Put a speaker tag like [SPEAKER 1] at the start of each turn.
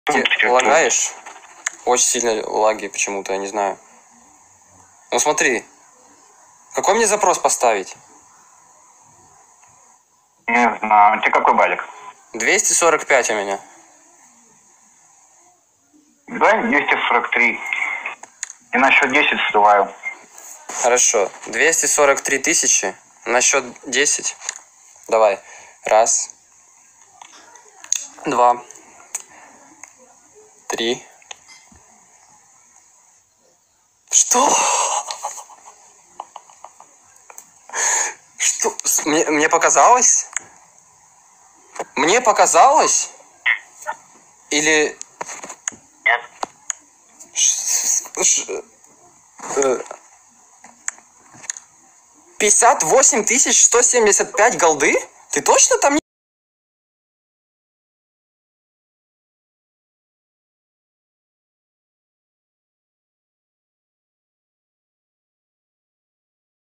[SPEAKER 1] Ты лагаешь? Очень сильно лаги почему-то, я не знаю. Ну смотри. Какой мне запрос поставить?
[SPEAKER 2] Не знаю. У тебя какой балик?
[SPEAKER 1] 245 у меня.
[SPEAKER 2] Давай 243. И на счет 10 вступаю.
[SPEAKER 1] Хорошо. 243 тысячи. На счет 10. Давай. Раз. Два. Три. Что? Что? Мне показалось? Мне показалось? Или...
[SPEAKER 2] Нет.
[SPEAKER 1] 58 175 голды? Ты точно там не